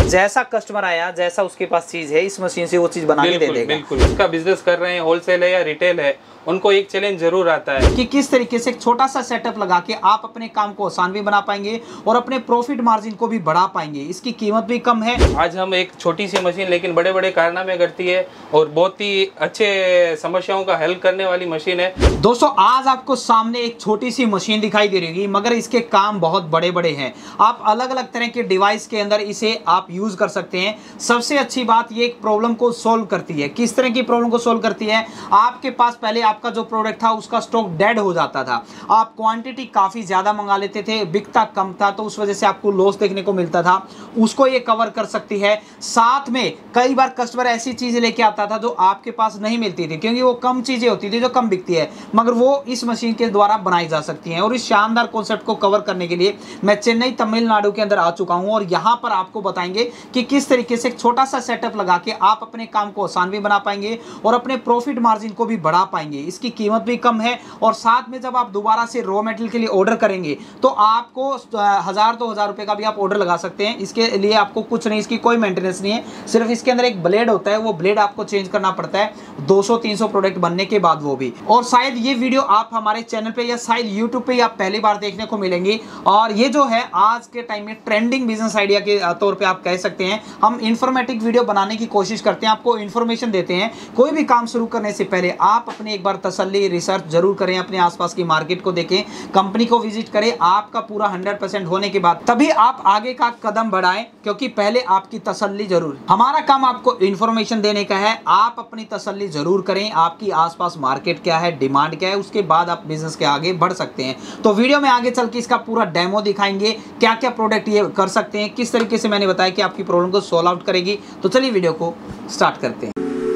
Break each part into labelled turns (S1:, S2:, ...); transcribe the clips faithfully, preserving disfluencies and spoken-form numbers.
S1: जैसा कस्टमर आया, जैसा उसके पास चीज है, इस मशीन से वो चीज बना के दे देगा।
S2: बिल्कुल, इसका बिजनेस कर रहे हैं, होलसेल है या रिटेल है, उनको एक चैलेंज जरूर आता है
S1: कि किस तरीके से एक छोटा सा सेटअप लगा के आप अपने काम को आसान भी बना पाएंगे और अपने प्रॉफिट मार्जिन को भी बढ़ा पाएंगे। इसकी कीमत भी कम है।
S2: आज हम एक छोटी सी मशीन लेकिन बड़े बड़े कारनामे करती है और बहुत ही अच्छे समस्याओं का हल करने वाली मशीन है।
S1: दोस्तों, आज आपको सामने एक छोटी सी मशीन दिखाई दे रही होगी, मगर इसके काम बहुत बड़े बड़े हैं। आप अलग अलग तरह के डिवाइस के अंदर इसे आप यूज कर सकते हैं। सबसे अच्छी बात, ये एक प्रॉब्लम को सोल्व करती है। किस तरह की प्रॉब्लम को सोल्व करती है? आपके पास पहले आपका जो प्रोडक्ट था उसका स्टॉक डेड हो जाता था, आप क्वांटिटी काफी ज्यादा मंगा लेते थे, बिकता कम था, तो उस वजह से आपको लॉस देखने को मिलता था। उसको ये कवर कर सकती है। साथ में कई बार कस्टमर ऐसी चीजें लेके आता था जो आपके पास नहीं मिलती थी, क्योंकि वो कम चीजें होती थी जो कम बिकती है, मगर वो इस मशीन के द्वारा बनाई जा सकती हैं। और इस शानदार कॉन्सेप्ट को कवर करने के लिए मैं चेन्नई तमिलनाडु के अंदर आ चुका हूं और यहां पर आपको बताएंगे कि किस तरीके से एक छोटा सा सेटअप लगा के आप अपने काम को आसान भी बना पाएंगे और अपने प्रॉफिट मार्जिन को भी बढ़ा पाएंगे। इसकी कीमत भी कम है और साथ में जब आप दोबारा से रॉ मटेरियल के लिए ऑर्डर करेंगे तो आपको हजार दो हजार रुपए का भी आप ऑर्डर लगा सकते हैं। इसके लिए आपको कुछ नहीं, इसकी कोई मेंटेनेंस नहीं है, सिर्फ इसके अंदर एक ब्लेड होता है, वो ब्लेड आपको चेंज करना पड़ता है दो सौ तीन सौ प्रोडक्ट बनने के बाद, वो भी। और शायद ये वीडियो आप हमारे चैनल पे या शायद यूट्यूब पे आप पहली बार देखने को मिलेंगी। और ये जो है आज के टाइम में ट्रेंडिंग बिजनेस आइडिया के तौर पे आप कह सकते हैं। हम इंफॉर्मेटिव वीडियो बनाने की कोशिश करते हैं, आपको इंफॉर्मेशन देते हैं। कोई भी काम शुरू करने से पहले आप अपने एक बार तसल्ली रिसर्च जरूर करें, अपने आसपास की मार्केट को देखें, कंपनी को विजिट करें। आपका पूरा हंड्रेड परसेंट होने के बाद तभी आप आगे का कदम बढ़ाएं, क्योंकि पहले आपकी तसल्ली जरूर। हमारा काम आपको इंफॉर्मेशन देने का है, आप अपनी तसल्ली जरूर करें। आपकी आसपास मार्केट क्या है, डिमांड क्या है, उसके बाद आप बिजनेस के आगे बढ़ सकते हैं। तो वीडियो में आगे चल के इसका पूरा डेमो दिखाएंगे, क्या क्या प्रोडक्ट ये कर सकते हैं, किस तरीके से मैंने बताया कि आपकी प्रॉब्लम को सॉल्व आउट करेगी। तो चलिए वीडियो को स्टार्ट करते हैं।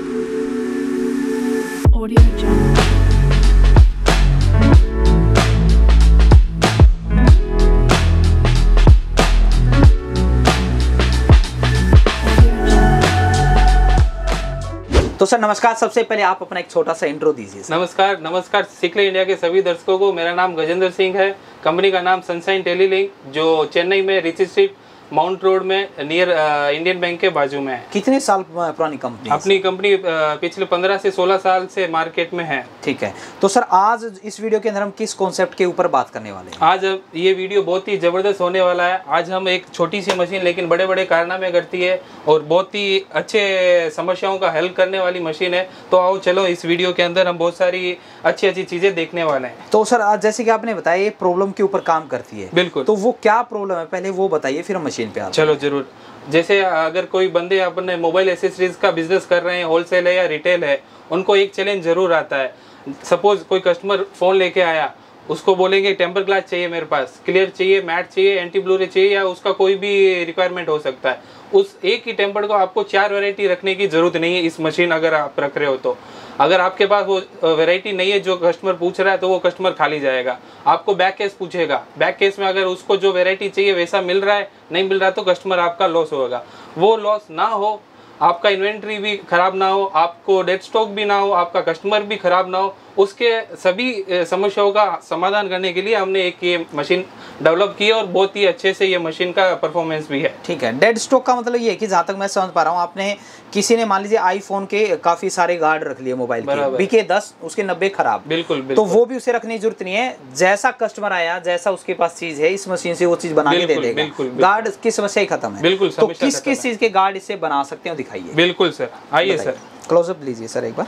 S1: तो सर नमस्कार, सबसे पहले आप अपना एक छोटा सा इंट्रो दीजिए।
S2: नमस्कार नमस्कार सिक्ले इंडिया के सभी दर्शकों को। मेरा नाम गजेंद्र सिंह है, कंपनी का नाम सनशाइन टेलीलिंक, जो चेन्नई में रिची स्ट्रीट माउंट रोड में नियर इंडियन बैंक के बाजू में है।
S1: कितने साल पुरानी कंपनी?
S2: अपनी कंपनी पिछले पंद्रह से सोलह साल से मार्केट में है।
S1: ठीक है, तो सर आज इस वीडियो के अंदर हम किस कॉन्सेप्ट के ऊपर बात करने वाले हैं?
S2: आज ये वीडियो बहुत ही जबरदस्त होने वाला है। आज हम एक छोटी सी मशीन लेकिन बड़े बड़े कारनामे करती है और बहुत ही अच्छे समस्याओं का हल करने वाली मशीन है। तो आओ चलो, इस वीडियो के अंदर हम बहुत सारी अच्छी अच्छी चीजें देखने वाले हैं।
S1: तो सर आज जैसे कि आपने बताया ये प्रॉब्लम के ऊपर काम करती है।
S2: बिल्कुल,
S1: तो वो क्या प्रॉब्लम है पहले वो बताइए, फिर हम मशीन पे आते हैं।
S2: चलो जरूर। जैसे अगर कोई बंदे अपने मोबाइल एसेसरीज का बिजनेस कर रहे हैं, होलसेल है या रिटेल है, उनको एक चैलेंज जरूर आता है। सपोज कोई कस्टमर फोन लेके आया, उसको बोलेंगे टेम्पर ग्लास चाहिए, मेरे पास क्लियर चाहिए, मैट चाहिए, एंटी ब्लूरे चाहिए, या उसका कोई भी रिक्वायरमेंट हो सकता है। उस एक ही टेम्पर को आपको चार वैरायटी रखने की जरूरत नहीं है इस मशीन अगर आप रख रहे हो तो। अगर आपके पास वो वैरायटी नहीं है जो कस्टमर पूछ रहा है, तो वो कस्टमर खाली जाएगा। आपको बैक केस पूछेगा, बैक केस में अगर उसको जो वैरायटी चाहिए वैसा मिल रहा है, नहीं मिल रहा है, तो कस्टमर आपका लॉस होगा। वो लॉस ना हो, आपका इन्वेंट्री भी खराब ना हो, आपको डेड स्टॉक भी ना हो, आपका कस्टमर भी खराब ना हो, उसके सभी समस्याओं का समाधान करने के लिए हमने एक ये मशीन डेवलप की है और बहुत ही अच्छे से ये मशीन का परफॉर्मेंस भी है।
S1: ठीक है, डेड स्टॉक का मतलब ये है कि जहाँ तक मैं समझ पा रहा हूँ, आपने किसी ने मान लीजिए आईफोन के काफी सारे गार्ड रख लिए मोबाइल के, बीके दस, उसके नब्बे खराब।
S2: बिल्कुल, बिल्कुल।
S1: तो वो भी उसे रखने की जरूरत नहीं है। जैसा कस्टमर आया, जैसा उसके पास चीज है, इस मशीन से वो चीज बना के दे देगा। गार्ड की समस्या ही खत्म है।
S2: बिल्कुल।
S1: तो किस किस चीज के गार्ड इससे बना सकते हैं दिखाइए।
S2: बिल्कुल सर, आइए सर,
S1: क्लोजअप लीजिए सर एक बार।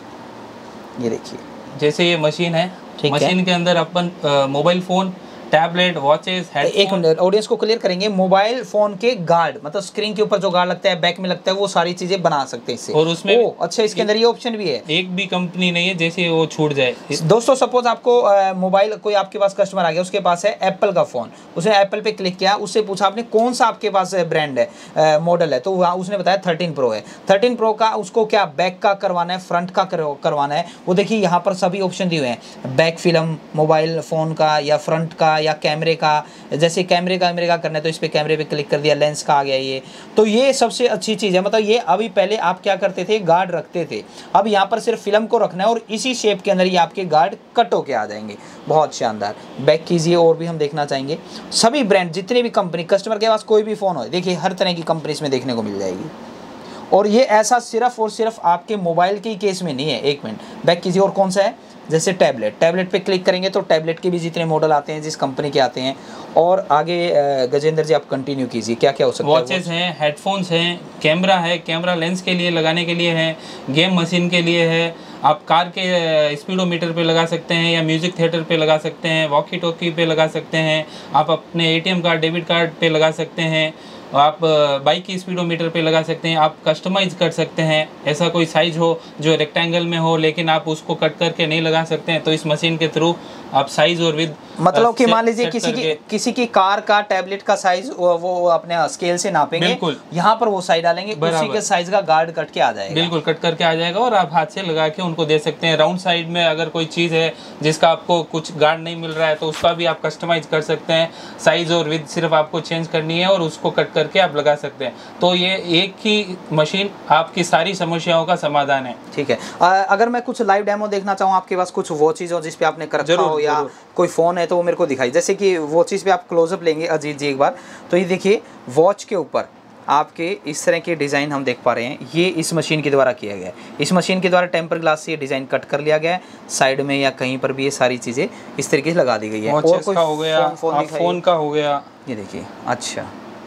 S1: ये देखिए,
S2: जैसे ये मशीन है, मशीन के अंदर अपन mobile phone, tablet, watches, headphone.
S1: एक मिनट, ऑडियंस को क्लियर करेंगे। मोबाइल फोन के गार्ड मतलब स्क्रीन के ऊपर जो गार्ड लगता है, बैक में लगता है, वो सारी चीजें बना सकते हैं इससे।
S2: और उसमें
S1: ओ, अच्छा, इसके अंदर ये ऑप्शन भी है।
S2: एक भी कंपनी नहीं है जैसे वो छूट जाए।
S1: दोस्तों सपोज आपको मोबाइल, कोई आपके पास कस्टमर आ गया, उसके पास है एप्पल का फोन, उसने एप्पल पे क्लिक किया, उससे पूछा आपने कौन सा आपके पास ब्रांड है, मॉडल है, तो उसने बताया थर्टीन प्रो है। थर्टीन प्रो का उसको क्या बैक का करवाना है, फ्रंट का करवाना है, वो देखिए यहाँ पर सभी ऑप्शन दिए हुए हैं। बैक फिल्म मोबाइल फोन का, या फ्रंट का, या कैमरे का, जैसे कैमरे का कैमरे का करना है तो इस पर कैमरे पे क्लिक कर दिया, लेंस का आ गया ये। तो ये सबसे अच्छी चीज़ है। मतलब ये अभी पहले आप क्या करते थे, गार्ड रखते थे, अब यहाँ पर सिर्फ फिल्म को रखना है और इसी शेप के अंदर ये आपके गार्ड कट होके आ जाएंगे। बहुत शानदार। बैक कीजिए और भी हम देखना चाहेंगे सभी ब्रांड, जितने भी कंपनी, कस्टमर के पास कोई भी फ़ोन हो, देखिए हर तरह की कंपनी इसमें देखने को मिल जाएगी। और ये ऐसा सिर्फ और सिर्फ आपके मोबाइल के ही केस में नहीं है। एक मिनट, बैक कीजिए। और कौन सा है, जैसे टैबलेट, टैबलेट पे क्लिक करेंगे तो टैबलेट के भी जितने मॉडल आते हैं, जिस कंपनी के आते हैं। और आगे गजेंद्र जी आप कंटिन्यू कीजिए, क्या क्या हो सकता है।
S2: वॉचेस हैं, हेडफोन्स हैं, कैमरा है, कैमरा लेंस के लिए लगाने के लिए है, गेम मशीन के लिए है, आप कार के स्पीडोमीटर पे लगा सकते हैं या म्यूजिक थिएटर पे लगा सकते हैं, वॉकी टॉकी पे लगा सकते हैं, आप अपने एटीएम कार्ड, डेबिट कार्ड पे लगा सकते हैं, आप बाइक की स्पीडोमीटर पे लगा सकते हैं, आप कस्टमाइज कर सकते हैं। ऐसा कोई साइज हो जो रेक्टेंगल में हो लेकिन आप उसको कट करके नहीं लगा सकते हैं, तो इस मशीन के थ्रू आप साइज और विद,
S1: मतलब कि मान लीजिए किसी की किसी की कार का टैबलेट का साइज वो, वो अपने स्केल से नापेंगे, बिल्कुल यहाँ पर वो साइज डालेंगे, उसी के साइज का गार्ड कट के आ जाएगा,
S2: बिल्कुल कट करके आ जाएगा और आप हाथ से लगा के उनको दे सकते हैं। राउंड साइड में अगर कोई चीज़ है जिसका आपको कुछ गार्ड नहीं मिल रहा है तो उसका भी आप कस्टमाइज कर सकते हैं, साइज और विद सिर्फ आपको चेंज करनी है और उसको कट करके आप लगा सकते हैं। तो ये एक ही मशीन आपकी सारी समस्याओं का समाधान है।
S1: ठीक है। अगर मैं कुछ लाइव डेमो देखना चाहूँ, आपके पास कुछ वो चीज़ हो जिस पे आपने कर रखा हो या कोई फ़ोन है तो वो मेरे को दिखाई, जैसे कि वो चीज़ पे आप क्लोजअप लेंगे अजीत जी एक बार, तो ये देखिए वॉच के ऊपर आपके इस तरह के डिज़ाइन हम देख पा रहे हैं। ये इस मशीन के द्वारा किया गया है। इस मशीन के द्वारा टेम्पर ग्लास से ये डिज़ाइन कट कर लिया गया है। साइड में या कहीं पर भी ये सारी चीज़ें इस तरीके से लगा दी गई है।
S2: और कोई का हो गया, फोन, फोन का हो गया,
S1: ये देखिए। अच्छा,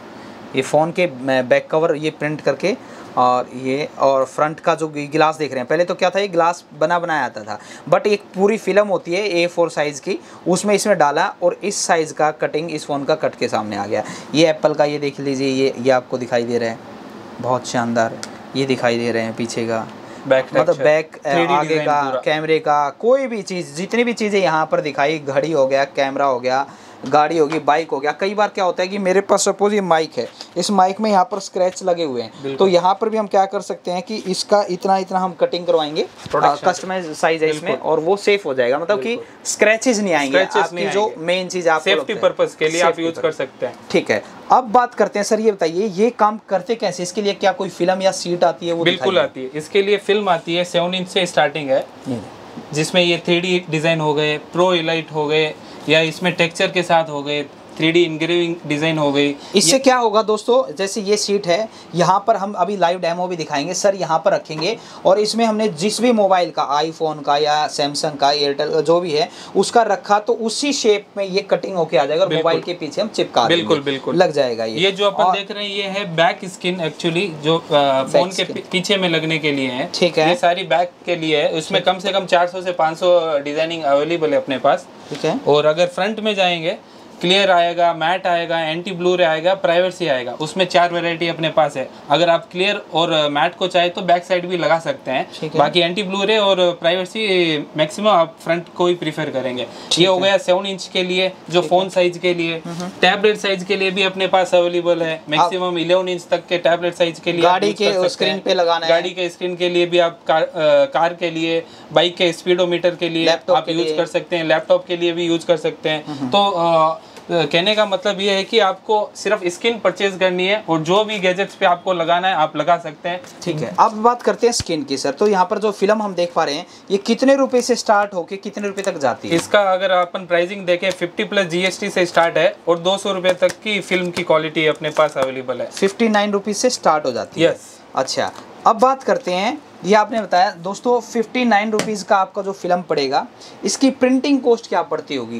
S1: ये फ़ोन के बैक कवर ये प्रिंट करके, और ये और फ्रंट का जो गिलास देख रहे हैं, पहले तो क्या था, ये ग्लास बना बनाया आता था, बट एक पूरी फिल्म होती है ए फोर साइज़ की, उसमें इसमें डाला और इस साइज़ का कटिंग इस फ़ोन का कट के सामने आ गया। ये एप्पल का, ये देख लीजिए, ये ये आपको दिखाई दे रहा है, बहुत शानदार। ये दिखाई दे रहे हैं पीछे का
S2: बैक,
S1: मतलब बैक, आगे का कैमरे का, कोई भी चीज़, जितनी भी चीज़ें यहाँ पर दिखाई, घड़ी हो गया, कैमरा हो गया, गाड़ी होगी, बाइक हो गया। कई बार क्या होता है कि मेरे पास सपोज ये माइक है, इस माइक में यहाँ पर स्क्रैच लगे हुए हैं, तो यहाँ पर भी हम क्या कर सकते हैं कि इसका इतना इतना हम कटिंग करवाएंगे, कस्टमाइज साइज है इसमें, और वो सेफ हो जाएगा, मतलब कि स्क्रैचेस नहीं आएंगे। आपकी जो मेन चीज़ आप
S2: सेफ्टी पर्पस के लिए आप यूज कर सकते हैं।
S1: ठीक है, अब बात करते हैं सर, ये बताइए ये काम करते कैसे, इसके लिए क्या कोई फिल्म या सीट आती है? वो
S2: बिल्कुल आती है, इसके लिए फिल्म आती है, सेवन इंच से स्टार्टिंग है, जिसमें ये थ्री डी डिज़ाइन हो गए, प्रो इलाइट हो गए, या इसमें टेक्सचर के साथ हो गए, थ्री डी इंग्रेविंग डिज़ाइन हो गई।
S1: इससे क्या होगा दोस्तों, जैसे ये सीट है, यहाँ पर हम अभी लाइव डेमो भी दिखाएंगे सर, यहाँ पर रखेंगे और इसमें हमने जिस भी मोबाइल का, आईफोन का या सैमसंग का, एयरटेल जो भी है उसका रखा, तो उसी शेप में ये कटिंग होके आ जाएगा और मोबाइल के पीछे हम चिपका देंगे, बिल्कुल बिल्कुल लग जाएगा। ये
S2: ये जो अपन देख रहे हैं ये है बैक स्किन, एक्चुअली जो फोन के पीछे में लगने के लिए है।
S1: ठीक है,
S2: ये सारी बैक के लिए है, उसमें कम से कम चार सौ से पाँच सौ डिजाइनिंग अवेलेबल है अपने पास।
S1: ठीक है,
S2: और अगर फ्रंट में जाएंगे, क्लियर आएगा, मैट आएगा, एंटी ब्लूरे आएगा, प्राइवेसी आएगा, उसमें चार वैरायटी अपने पास है। अगर आप क्लियर और मैट को चाहे तो बैक साइड भी लगा सकते हैं, बाकी एंटी ब्लूरे और प्राइवेसी मैक्सिमम आप फ्रंट को ही प्रीफर करेंगे। ये हो गया सेवन इंच के लिए, जो फोन साइज के लिए। टैबलेट साइज के लिए भी अपने पास अवेलेबल है, मैक्सिमम इलेवन इंच तक के टैबलेट साइज के लिए।
S1: गाड़ी के स्क्रीन पे लगाना है,
S2: गाड़ी के स्क्रीन के लिए भी आप, कार के लिए, बाइक के स्पीडोमीटर के लिए आप यूज कर सकते हैं, लैपटॉप के लिए भी यूज कर सकते हैं। तो कहने का मतलब ये है कि आपको सिर्फ स्किन परचेज करनी है और जो भी गैजेट्स पे आपको लगाना है आप लगा सकते हैं।
S1: ठीक है, अब बात करते हैं स्किन की सर। तो यहाँ पर जो फिल्म हम देख पा रहे हैं, ये कितने रुपए से स्टार्ट होके कितने रुपए तक जाती है?
S2: इसका अगर अपन प्राइसिंग देखें, फिफ्टी प्लस जीएसटी से स्टार्ट है और दो सौ रुपए तक की फिल्म की क्वालिटी अपने पास अवेलेबल है।
S1: फिफ्टी नाइन रुपीज से स्टार्ट हो जाती है।
S2: यस।
S1: अच्छा, अब बात करते हैं, ये आपने बताया दोस्तों फिफ्टी नाइन रुपीज का आपका जो फिल्म पड़ेगा, इसकी प्रिंटिंग कॉस्ट क्या पड़ती होगी?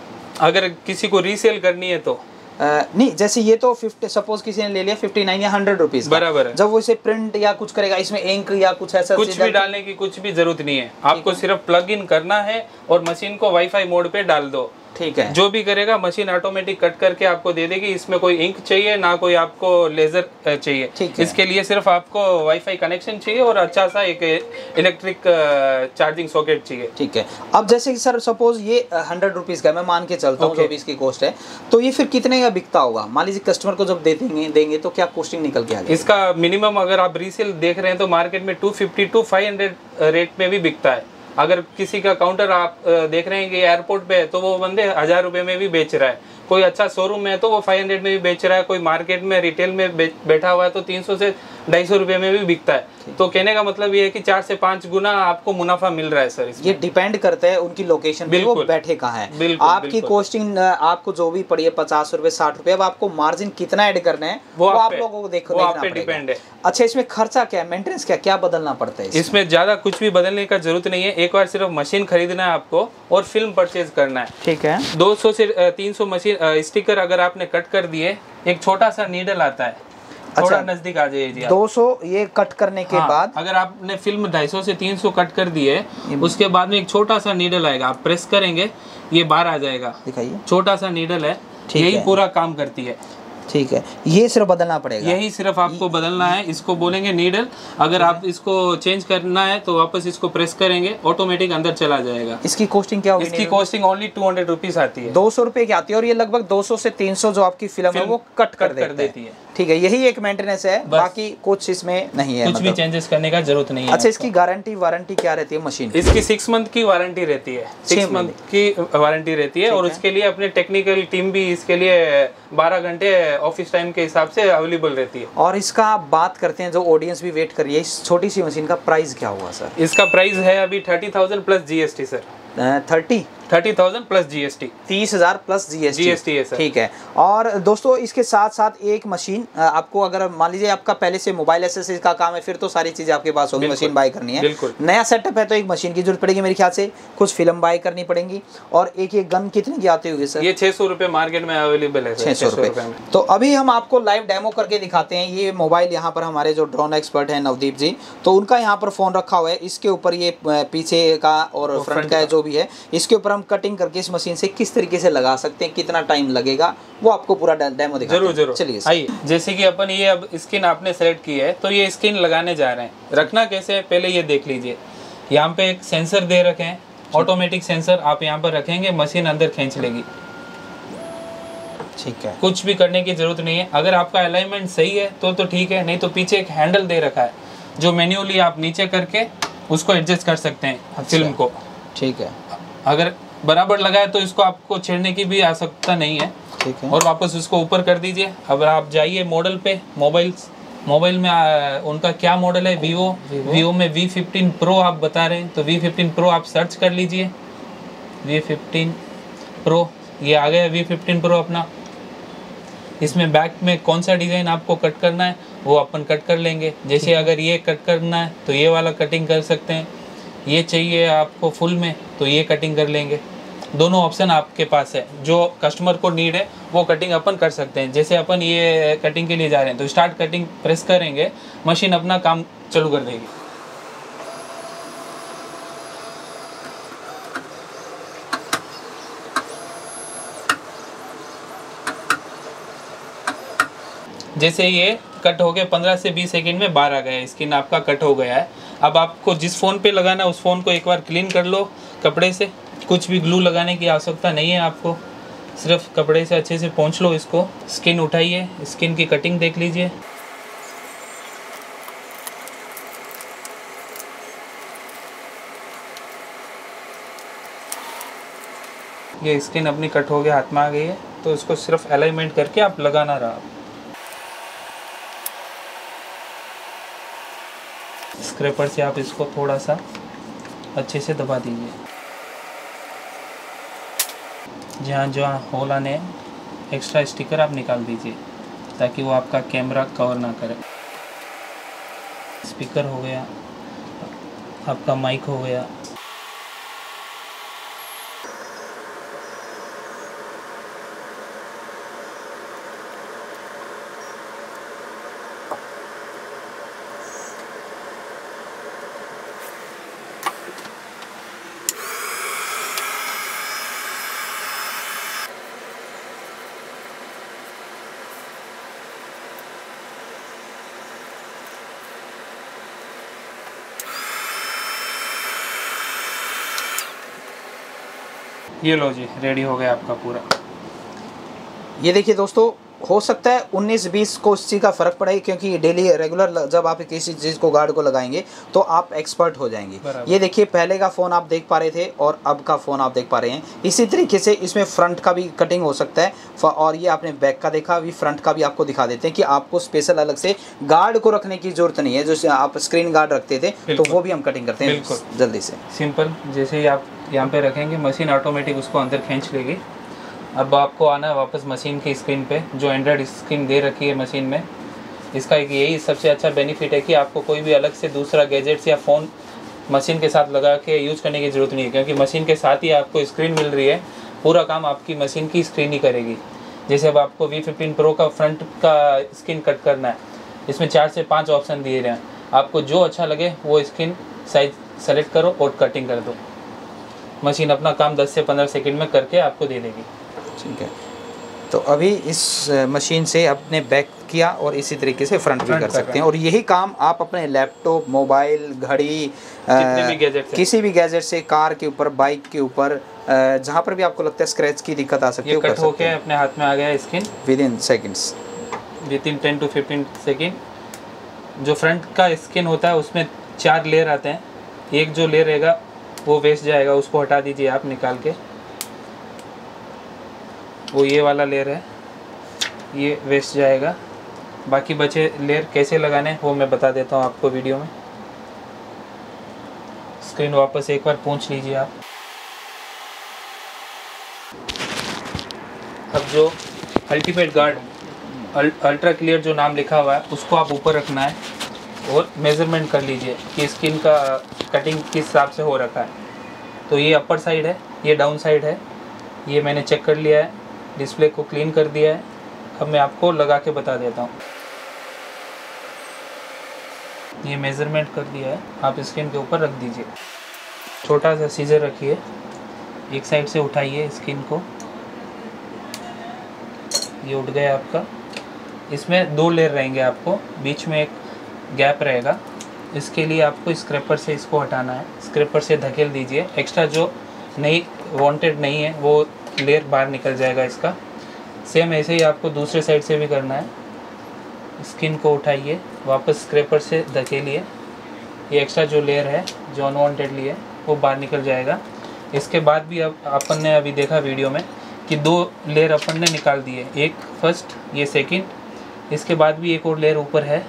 S2: अगर किसी को रीसेल करनी है तो
S1: आ, नहीं, जैसे ये तो फिफ्टी, सपोज किसी ने ले लिया फिफ्टी नाइन या हंड्रेड रुपीज,
S2: बराबर है।
S1: जब वो इसे प्रिंट या कुछ करेगा, इसमें इंक या कुछ ऐसा
S2: कुछ भी डालने की कुछ भी जरूरत नहीं है, आपको सिर्फ प्लग इन करना है और मशीन को वाईफाई मोड पे डाल दो।
S1: ठीक है,
S2: जो भी करेगा मशीन ऑटोमेटिक कट करके आपको दे देगी। इसमें कोई इंक चाहिए ना कोई आपको लेजर चाहिए।
S1: ठीक है,
S2: इसके लिए सिर्फ आपको वाईफाई कनेक्शन चाहिए और अच्छा सा एक इलेक्ट्रिक चार्जिंग सॉकेट चाहिए।
S1: ठीक है, अब जैसे कि सर सपोज ये हंड्रेड रुपीज का मैं मान के चलता हूँ, जो भी इसकी कॉस्ट है, तो ये फिर कितने का बिकता होगा? मान लीजिए कस्टमर को जब दे देंगे देंगे तो क्या कॉस्टिंग निकल के आ जाएगी?
S2: इसका मिनिमम अगर आप रीसेल देख रहे हैं तो मार्केट में two fifty to five hundred rate में भी बिकता है। अगर किसी का काउंटर आप अ, देख रहे हैं कि एयरपोर्ट पे है तो वो बंदे हजार रुपए में भी बेच रहा है, कोई अच्छा शोरूम में है तो वो फाइव हंड्रेड में भी बेच रहा है, कोई मार्केट में रिटेल में बे- बैठा हुआ है तो तीन सौ से ढाई सौ रुपये में भी बिकता है। तो कहने का मतलब ये है कि चार से पाँच गुना आपको मुनाफा मिल रहा है सर इसमें।
S1: ये डिपेंड करता है उनकी लोकेशन पे वो
S2: बिल्कुल।
S1: बैठे कहाँ है।
S2: बिल्कुल,
S1: आपकी
S2: बिल्कुल।
S1: कॉस्टिंग आपको जो भी पड़ी है पचास रुपए साठ रुपए, अब आपको मार्जिन कितना ऐड करना है
S2: वो
S1: वो
S2: आप
S1: आप
S2: पे-
S1: लोगों को देखो
S2: वो आप
S1: देखना
S2: पे
S1: पड़ेगा।
S2: डिपेंड है।
S1: अच्छा, इसमें खर्चा क्या है, मेंटेनेंस क्या क्या बदलना पड़ता है इसमें?
S2: इसमें ज्यादा कुछ भी बदलने का जरूरत नहीं है, एक बार सिर्फ मशीन खरीदना है आपको और फिल्म परचेज करना है।
S1: ठीक है।
S2: दो सौ से तीन सौ मशीन अ, स्टिकर अगर आपने कट कर दिए, एक छोटा सा नीडल आता है, थोड़ा
S1: अच्छा,
S2: नजदीक आ जाइए जी आप।
S1: दो सौ ये कट करने के
S2: हाँ,
S1: बाद
S2: अगर आपने फिल्म ढाई सौ से तीन सौ कट कर दिए, उसके बाद में एक छोटा सा नीडल आएगा, आप प्रेस करेंगे ये बाहर आ जाएगा,
S1: दिखाइए।
S2: छोटा सा नीडल है,
S1: ठीक
S2: यही
S1: है।
S2: पूरा काम करती है।
S1: ठीक है, ये सिर्फ बदलना पड़ेगा।
S2: यही सिर्फ आपको बदलना है, इसको बोलेंगे नीडल। अगर आप इसको चेंज करना है तो वापस इसको प्रेस करेंगे, ऑटोमेटिक अंदर चला जाएगा।
S1: इसकी कॉस्टिंग क्या होगी?
S2: इसकी costing only two hundred rupees आती है।
S1: दो सौ रुपए की आती है और ये लगभग दो सौ से तीन सौ जो आपकी फिल्म है
S2: फिल्म
S1: वो कट कर,
S2: कट कर
S1: देता
S2: देती
S1: है।
S2: है।
S1: ठीक है, यही एक मेंटेनेंस है,
S2: बस।
S1: बाकी कुछ इसमें नहीं है
S2: कुछ भी
S1: मतलब।
S2: चेंजेस करने का जरूरत नहीं है।
S1: अच्छा, इसकी गारंटी वारंटी क्या रहती है मशीन?
S2: इसकी सिक्स मंथ की वारंटी रहती है, सिक्स
S1: छह
S2: मंथ की वारंटी रहती है और उसके लिए अपने टेक्निकल टीम भी इसके लिए बारह घंटे ऑफिस टाइम के हिसाब से अवेलेबल रहती है।
S1: और इसका आप बात करते हैं, जो ऑडियंस भी वेट कर रही है, इस छोटी सी मशीन का प्राइस क्या हुआ सर?
S2: इसका प्राइस है अभी thirty thousand plus GST sir.
S1: Thirty
S2: thirty thousand plus GST.
S1: तीस हजार प्लस जीएसटी।
S2: जीएसटी है सर।
S1: ठीक है। और दोस्तों इसके साथ साथ एक मशीन आपको, अगर मान लीजिए आपका पहले से मोबाइल एसेसरीज का काम है, फिर तो सारी चीजें आपके पास होगी, मशीन बाय करनी है।
S2: बिल्कुल।
S1: नया सेटअप है तो एक मशीन की जरूरत पड़ेगी मेरे ख्याल से, कुछ फिल्म बाय करनी पड़ेंगी। और एक एक गन कितने की आती होगी सर?
S2: ये छह सौ रुपए मार्केट में अवेलेबल है,
S1: छह सौ रुपए में। तो अभी हम आपको लाइव डेमो करके दिखाते हैं। ये मोबाइल यहाँ पर हमारे जो ड्रोन एक्सपर्ट है नवदीप जी, तो उनका यहाँ पर फोन रखा हुआ है, इसके ऊपर ये पीछे का और फ्रंट का जो भी है, इसके ऊपर हम कटिंग करके इस मशीन से किस तरीके से लगा सकते हैं, कितना टाइम लगेगा, वो आपको पूरा डेमो दिखाते हैं।
S2: जरूर जरूर।
S1: चलिए
S2: आइए, जैसे कि अपन ये अब स्किन आपने सेलेक्ट की है तो ये स्किन लगाने जा रहे हैं। रखना कैसे है पहले ये देख लीजिए। यहाँ पे एक सेंसर दे रखे हैं, ऑटोमेटिक सेंसर, आप यहाँ पर रखेंगे मशीन अंदर खींच लेगी।
S1: ठीक है,
S2: कुछ भी करने की जरूरत नहीं है। अगर आपका अलाइनमेंट सही है तो तो ठीक है, नहीं तो पीछे एक हैंडल दे रखा है जो मैन्युअली आप नीचे करके उसको एडजस्ट कर सकते हैं फिल्म को।
S1: ठीक है।
S2: अगर बराबर लगाए तो इसको आपको छेड़ने की भी आवश्यकता नहीं है।
S1: ठीक है।
S2: और वापस उसको ऊपर कर दीजिए। अब आप जाइए मॉडल पे, मोबाइल मोबाइल में आ, उनका क्या मॉडल है, वीवो वीवो में वी फिफ्टीन प्रो आप बता रहे हैं, तो वी फिफ्टीन प्रो आप सर्च कर लीजिए। वी फिफ्टीन प्रो, ये आ गया वी फिफ्टीन प्रो अपना। इसमें बैक में कौन सा डिज़ाइन आपको कट करना है वो अपन कट कर लेंगे। जैसे अगर ये कट करना है तो ये वाला कटिंग कर सकते हैं, ये चाहिए आपको फुल में तो ये कटिंग कर लेंगे। दोनों ऑप्शन आपके पास है, जो कस्टमर को नीड है वो कटिंग अपन कर सकते हैं। जैसे अपन ये कटिंग के लिए जा रहे हैं तो स्टार्ट कटिंग प्रेस करेंगे, मशीन अपना काम चालू कर देगी। जैसे ये कट हो गया, पंद्रह से बीस सेकंड में बाहर आ गया है, स्किन आपका कट हो गया है। अब आपको जिस फ़ोन पे लगाना है उस फ़ोन को एक बार क्लीन कर लो कपड़े से। कुछ भी ग्लू लगाने की आवश्यकता नहीं है आपको, सिर्फ कपड़े से अच्छे से पोंछ लो इसको। स्किन उठाइए, स्किन की कटिंग देख लीजिए। ये स्किन अपनी कट हो गया, हाथ में आ गई है, तो इसको सिर्फ अलाइनमेंट करके आप लगाना रहा। स्क्रैपर से आप इसको थोड़ा सा अच्छे से दबा दीजिए। जहाँ जहाँ होल आने एक्स्ट्रा स्टिकर आप निकाल दीजिए ताकि वो आपका कैमरा कवर ना करे। स्पीकर हो गया, आपका माइक हो गया। ये लो जी, रेडी हो गया आपका पूरा।
S1: ये देखिए दोस्तों, हो सकता है उन्नीस बीस को इस चीज़ का फ़र्क पड़े, क्योंकि डेली रेगुलर जब आप किसी चीज़ को गार्ड को लगाएंगे तो आप एक्सपर्ट हो जाएंगे। ये देखिए पहले का फ़ोन आप देख पा रहे थे और अब का फ़ोन आप देख पा रहे हैं। इसी तरीके से इसमें फ्रंट का भी कटिंग हो सकता है, और ये आपने बैक का देखा, अभी फ्रंट का भी आपको दिखा देते हैं कि आपको स्पेशल अलग से गार्ड को रखने की ज़रूरत नहीं है। जो आप स्क्रीन गार्ड रखते थे तो वो भी हम कटिंग करते हैं जल्दी से।
S2: सिंपल, जैसे ही आप यहाँ पे रखेंगे मशीन ऑटोमेटिक उसको अंदर खींच लेगी। अब आपको आना है वापस मशीन की स्क्रीन पे, जो एंड्रॉयड स्क्रीन दे रखी है मशीन में। इसका एक यही सबसे अच्छा बेनिफिट है कि आपको कोई भी अलग से दूसरा गैजेट्स या फ़ोन मशीन के साथ लगा के यूज़ करने की ज़रूरत नहीं है, क्योंकि मशीन के साथ ही आपको स्क्रीन मिल रही है। पूरा काम आपकी मशीन की स्क्रीन ही करेगी। जैसे अब आपको वी फिफ्टीन प्रो का फ्रंट का स्क्रीन कट करना है, इसमें चार से पाँच ऑप्शन दिए रहे हैं। आपको जो अच्छा लगे वो स्क्रीन साइज सेलेक्ट करो और कटिंग कर दो। मशीन अपना काम दस से पंद्रह सेकंड में करके आपको दे देगी।
S1: ठीक है, तो अभी इस मशीन से आपने बैक किया और इसी तरीके से फ्रंट भी कर सकते हैं। और यही काम आप अपने लैपटॉप, मोबाइल, घड़ी,
S2: भी
S1: किसी भी गैजेट से, कार के ऊपर, बाइक के ऊपर, जहाँ पर भी आपको लगता है स्क्रैच की दिक्कत आ सकती है,
S2: कट होके अपने हाथ में आ गया screen
S1: within seconds,
S2: within ten to fifteen second. जो फ्रंट का स्क्रीन होता है उसमें चार लेयर आते हैं। एक जो लेयर रहेगा वो वेस्ट जाएगा, उसको हटा दीजिए आप निकाल के। वो ये वाला लेयर है, ये वेस्ट जाएगा। बाकी बचे लेयर कैसे लगाने वो मैं बता देता हूँ आपको वीडियो में। स्क्रीन वापस एक बार पूंछ लीजिए आप। अब जो अल्टीमेट गार्ड अल्ट्रा क्लियर जो नाम लिखा हुआ है उसको आप ऊपर रखना है और मेज़रमेंट कर लीजिए कि स्किन का कटिंग किस हिसाब से हो रखा है। तो ये अपर साइड है, ये डाउन साइड है। ये मैंने चेक कर लिया है, डिस्प्ले को क्लीन कर दिया है। अब मैं आपको लगा के बता देता हूँ। ये मेज़रमेंट कर दिया है, आप स्किन के ऊपर रख दीजिए। छोटा सा सीजर रखिए, एक साइड से उठाइए स्किन को, ये उठ गया आपका। इसमें दो लेयर रहेंगे, आपको बीच में एक गैप रहेगा। इसके लिए आपको स्क्रैपर से इसको हटाना है। स्क्रैपर से धकेल दीजिए, एक्स्ट्रा जो नहीं वांटेड नहीं है वो लेयर बाहर निकल जाएगा इसका। सेम ऐसे ही आपको दूसरे साइड से भी करना है। स्किन को उठाइए, वापस स्क्रैपर से धकेलिए, ये एक्स्ट्रा जो लेयर है जो अनवांटेडली है वो बाहर निकल जाएगा। इसके बाद भी अब अपन ने अभी देखा वीडियो में कि दो लेयर अपन ने निकाल दिए, एक फर्स्ट, ये सेकंड। इसके बाद भी एक और लेयर ऊपर है,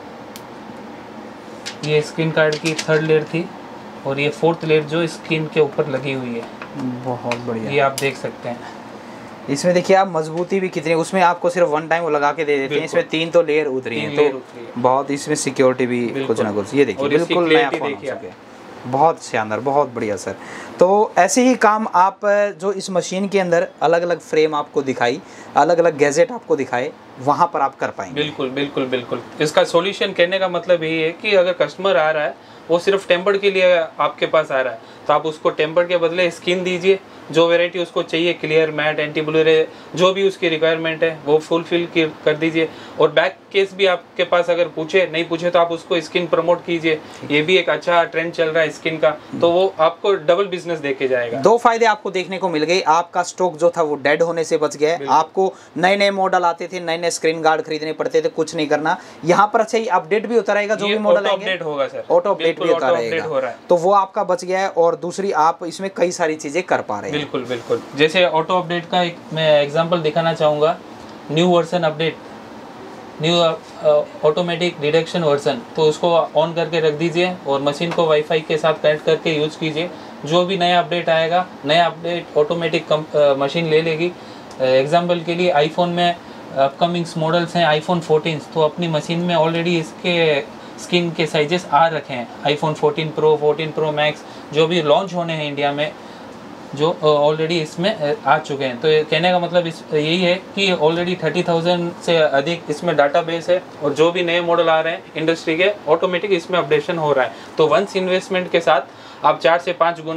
S2: ये स्क्रीन कार्ड की थर्ड लेयर थी, और ये फोर्थ लेयर जो स्क्रीन के ऊपर लगी हुई है।
S1: बहुत बढ़िया,
S2: ये आप देख सकते हैं।
S1: इसमें देखिए आप मजबूती भी कितनी, उसमें आपको सिर्फ वन टाइम वो लगा के दे देते हैं। इसमें तीन तो लेयर उतरी हैं, तो बहुत इसमें सिक्योरिटी भी कुछ ना कुछ। ये देखिए बिल्कुल नया फोन हो चुका है, बहुत शानदार, बहुत बढ़िया सर। तो ऐसे ही काम आप जो इस मशीन के अंदर अलग अलग फ्रेम आपको दिखाई, अलग अलग गैजेट आपको दिखाए, वहाँ पर आप कर पाएंगे।
S2: बिल्कुल बिल्कुल बिल्कुल। इसका सॉल्यूशन कहने का मतलब यही है कि अगर कस्टमर आ रहा है वो सिर्फ टेम्पर्ड के लिए आपके पास आ रहा है, तो आप उसको टेम्पर्ड के बदले स्किन दीजिए। जो वैरायटी उसको चाहिए, क्लियर, मैट, एंटी ब्लर, जो भी उसकी रिक्वायरमेंट है वो फुलफिल कर दीजिए। और बैक केस भी आपके पास अगर पूछे, नहीं पूछे तो आप उसको स्किन प्रमोट कीजिए। ये भी एक अच्छा ट्रेंड चल रहा है स्किन का, तो वो आपको डबल बिजनेस देके जाएगा।
S1: दो फायदे आपको देखने को मिल गए। आपका स्टॉक जो था वो डेड होने से बच गया है। आपको नए नए मॉडल आते थे, नए नए स्क्रीन गार्ड खरीदने पड़ते थे, कुछ नहीं करना। यहाँ पर अच्छा ही अपडेट भी होता रहेगा, जो भी मॉडल आएंगे
S2: होगा सर,
S1: ऑटो अपडेट भी होता रहेगा, तो वो आपका बच गया है। और दूसरी, आप इसमें कई सारी चीजें कर पा रहे हैं।
S2: बिल्कुल बिल्कुल। जैसे ऑटो अपडेट का एक मैं एग्जांपल दिखाना चाहूँगा। New version update, new automatic detection version, तो उसको ऑन करके रख दीजिए और मशीन को वाईफाई के साथ कनेक्ट करके यूज़ कीजिए। जो भी नया अपडेट आएगा, नया अपडेट ऑटोमेटिक मशीन ले लेगी। एग्जांपल के लिए आईफोन में अपकमिंग्स मॉडल्स हैं आईफोन फोर्टीन, तो अपनी मशीन में ऑलरेडी इसके स्किन के साइजेस आ रखे हैं। IPhone fourteen pro, fourteen pro max जो भी लॉन्च होने हैं इंडिया में, जो ऑलरेडी इसमें आ चुके हैं। तो कहने का मतलब इस यही है कि ऑलरेडी थर्टी थाउजेंड से अधिक इसमें डाटाबेस है, और जो भी नए मॉडल आ रहे हैं इंडस्ट्री के, ऑटोमेटिक इसमें अपडेशन हो रहा है। तो वंस इन्वेस्टमेंट के साथ आप चार से पाँच गुना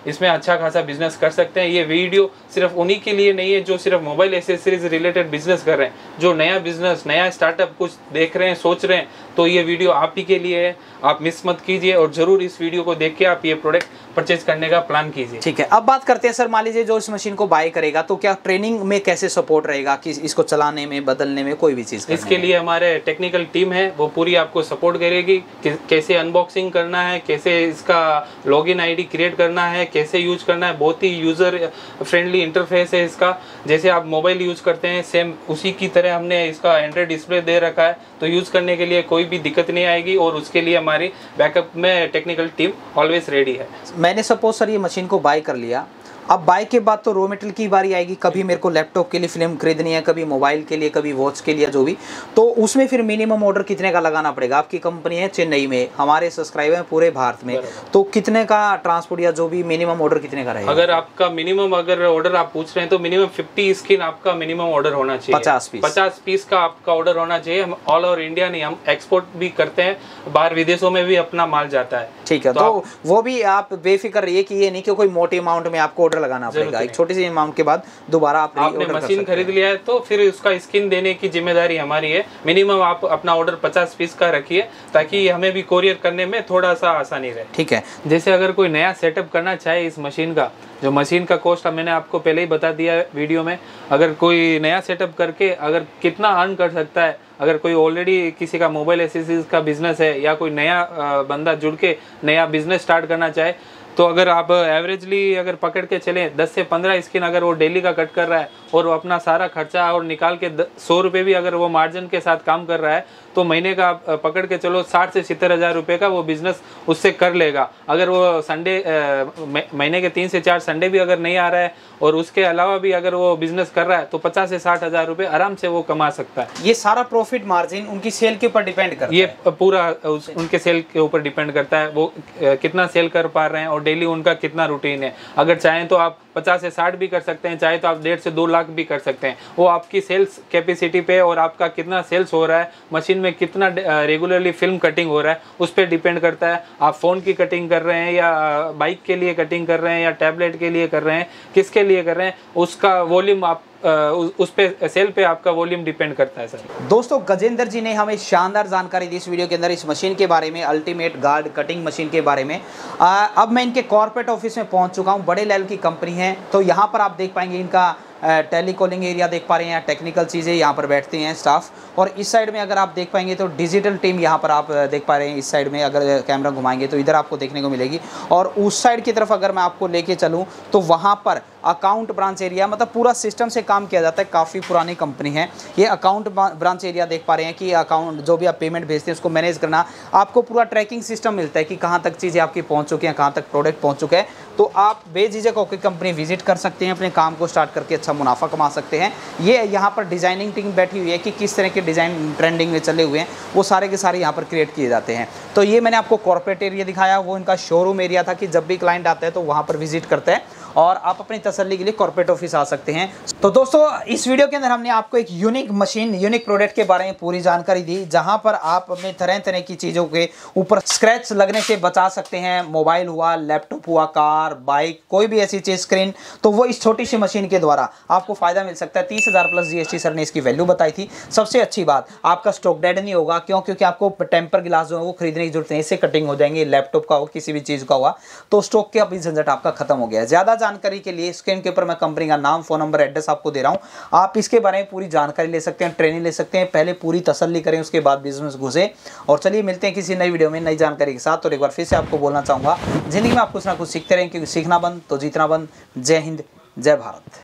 S2: इसमें अच्छा खासा बिजनेस कर सकते हैं। ये वीडियो सिर्फ उन्हीं के लिए नहीं है जो सिर्फ मोबाइल एसेसरीज रिलेटेड बिजनेस कर रहे हैं, जो नया बिजनेस नया स्टार्टअप कुछ देख रहे हैं, सोच रहे हैं, तो ये वीडियो आप ही के लिए है। आप मिस मत कीजिए और जरूर इस वीडियो को देख के आप ये प्रोडक्ट परचेज करने का प्लान कीजिए।
S1: ठीक है, अब बात करते हैं सर, मान लीजिए जो इस मशीन को बाय करेगा तो क्या ट्रेनिंग में कैसे सपोर्ट रहेगा कि इसको चलाने में, बदलने में, कोई भी चीज़?
S2: इसके लिए हमारे टेक्निकल टीम है, वो पूरी आपको सपोर्ट करेगी कि कैसे अनबॉक्सिंग करना है, कैसे इसका लॉगिन आईडी क्रिएट करना है, कैसे यूज करना है। बहुत ही यूज़र फ्रेंडली इंटरफेस है इसका। जैसे आप मोबाइल यूज करते हैं सेम उसी की तरह हमने इसका एंड्रॉइड डिस्प्ले दे रखा है, तो यूज़ करने के लिए कोई भी दिक्कत नहीं आएगी और उसके लिए हमारी बैकअप में टेक्निकल टीम ऑलवेज रेडी है।
S1: मैंने सपोज सर ये मशीन को बाय कर लिया, अब बाय के बाद तो रॉ मटेरियल की बारी आएगी। कभी मेरे को लैपटॉप के लिए फिल्म खरीदनी है, कभी मोबाइल के लिए, कभी वॉच के लिए, जो भी, तो उसमें फिर मिनिमम ऑर्डर कितने का लगाना पड़ेगा? आपकी कंपनी है चेन्नई में, हमारे सब्सक्राइबर हैं पूरे भारत में, तो कितने का ट्रांसपोर्ट या जो भी मिनिमम ऑर्डर कितने का रहेगा?
S2: अगर आपका मिनिमम अगर ऑर्डर आप पूछ रहे हैं तो मिनिमम फिफ्टी स्किन आपका मिनिमम ऑर्डर होना चाहिए।
S1: पचास पीस
S2: पचास पीस का आपका ऑर्डर होना चाहिए। हम ऑल ओवर इंडिया नहीं, हम एक्सपोर्ट भी करते हैं, बाहर विदेशों में भी अपना माल जाता है।
S1: ठीक है, तो, तो वो भी आप बेफिक्र रहिए कि ये नहीं कि कोई मोटे अमाउंट में आपको ऑर्डर लगाना पड़ेगा। छोटी सी अमाउंट के बाद दोबारा आप
S2: आपने मशीन खरीद लिया है तो फिर उसका स्किन देने की जिम्मेदारी हमारी है। मिनिमम आप अपना ऑर्डर पचास पीस का रखिए ताकि हमें भी कोरियर करने में थोड़ा सा आसानी रहे।
S1: ठीक है,
S2: जैसे अगर कोई नया सेटअप करना चाहे इस मशीन का, जो मशीन का कॉस्ट मैंने आपको पहले ही बता दिया है वीडियो में, अगर कोई नया सेटअप करके अगर कितना अर्न कर सकता है, अगर कोई ऑलरेडी किसी का मोबाइल एसेसरीज का बिजनेस है या कोई नया बंदा जुड़ के नया बिजनेस स्टार्ट करना चाहे, तो अगर आप एवरेजली अगर पकड़ के चलें दस से पंद्रह स्किन अगर वो डेली का कट कर रहा है और वो अपना सारा खर्चा और निकाल के सौ रुपये भी अगर वो मार्जिन के साथ काम कर रहा है, तो महीने का पकड़ के चलो साठ से सत्तर हज़ार रुपये का वो बिज़नेस उससे कर लेगा। अगर वो संडे महीने के तीन से चार संडे भी अगर नहीं आ रहा है और उसके अलावा भी अगर वो बिज़नेस कर रहा है तो पचास से साठ हज़ार रुपये आराम से वो कमा सकता है।
S1: ये सारा प्रॉफिट मार्जिन उनकी सेल के ऊपर डिपेंड करता है।
S2: ये पूरा उस, उनके सेल के ऊपर डिपेंड करता है, वो कितना सेल कर पा रहे हैं और डेली उनका कितना रूटीन है। अगर चाहें तो आप पचास से साठ भी कर सकते हैं, चाहे तो आप डेढ़ से दो लाख भी कर सकते हैं। वो आपकी सेल्स कैपेसिटी पे और आपका कितना सेल्स हो रहा है, मशीन में कितना रेगुलरली फिल्म कटिंग हो रहा है, उस पर डिपेंड करता है। आप फ़ोन की कटिंग कर रहे हैं या बाइक के लिए कटिंग कर रहे हैं या टैबलेट के लिए कर रहे हैं, किसके लिए कर रहे हैं, उसका वॉल्यूम आप उस पे सेल पे आपका वॉल्यूम डिपेंड करता है। सर
S1: दोस्तों, गजेंद्र जी ने हमें शानदार जानकारी दी इस वीडियो के अंदर इस मशीन के बारे में, अल्टीमेट गार्ड कटिंग मशीन के बारे में। आ, अब मैं इनके कॉर्पोरेट ऑफिस में पहुंच चुका हूं। बड़े लेवल की कंपनी है, तो यहां पर आप देख पाएंगे इनका टेलीकॉलिंग एरिया देख पा रहे हैं, टेक्निकल चीज़ें यहाँ पर बैठते हैं स्टाफ। और इस साइड में अगर आप देख पाएंगे तो डिजिटल टीम यहाँ पर आप देख पा रहे हैं। इस साइड में अगर कैमरा घुमाएंगे तो इधर आपको देखने को मिलेगी। और उस साइड की तरफ अगर मैं आपको लेके चलूँ तो वहाँ पर अकाउंट ब्रांच एरिया, मतलब पूरा सिस्टम से काम किया जाता है। काफ़ी पुरानी कंपनी है ये। अकाउंट ब्रांच एरिया देख पा रहे हैं कि अकाउंट जो भी आप पेमेंट भेजते हैं उसको मैनेज करना, आपको पूरा ट्रैकिंग सिस्टम मिलता है कि कहाँ तक चीज़ें आपकी पहुँच चुकी हैं, कहाँ तक प्रोडक्ट पहुँच चुका है। तो आप बेझिझक होकर कंपनी विजिट कर सकते हैं, अपने काम को स्टार्ट करके अच्छा मुनाफा कमा सकते हैं। ये यहाँ पर डिज़ाइनिंग टीम बैठी हुई है कि किस तरह के डिज़ाइन ट्रेंडिंग में चले हुए हैं, वो सारे के सारे यहाँ पर क्रिएट किए जाते हैं। तो ये मैंने आपको कॉर्पोरेट एरिया दिखाया, वो इनका शोरूम एरिया था कि जब भी क्लाइंट आता है तो वहाँ पर विजिट करते हैं और आप अपनी तसल्ली के लिए कॉर्पोरेट ऑफिस आ सकते हैं। तो दोस्तों, इस वीडियो के अंदर हमने आपको एक यूनिक मशीन, यूनिक प्रोडक्ट के बारे में पूरी जानकारी दी, जहां पर आप अपने तरह तरह की चीज़ों के ऊपर स्क्रैच लगने से बचा सकते हैं। मोबाइल हुआ, लैपटॉप हुआ, कार, बाइक, कोई भी ऐसी चीज़, स्क्रीन, तो वो इस छोटी सी मशीन के द्वारा आपको फायदा मिल सकता है। तीस हज़ार प्लस जीएसटी सर ने इसकी वैल्यू बताई थी। सबसे अच्छी बात, आपका स्टॉक डेड नहीं होगा। क्यों? क्योंकि आपको टेम्पर गिलास जो है वो खरीदने की जरूरत नहीं, इससे कटिंग हो जाएंगे। लैपटॉप का हो, किसी भी चीज़ का हुआ, तो स्टॉक के अभी झंझट आपका खत्म हो गया है। ज़्यादा जानकारी के लिए स्क्रीन के ऊपर मैं कंपनी का नाम, फोन नंबर, एड्रेस आपको दे रहा हूं। आप इसके बारे में पूरी जानकारी ले सकते हैं, ट्रेनिंग ले सकते हैं। पहले पूरी तसल्ली करें, उसके बाद बिजनेस घुसे। और चलिए मिलते हैं किसी नई वीडियो में नई जानकारी के साथ। और एक बार फिर से आपको बोलना चाहूँगा, जिंदगी में आप कुछ ना कुछ सीखते रहें, क्योंकि सीखना बंद तो जीतना बंद। जय हिंद, जय भारत।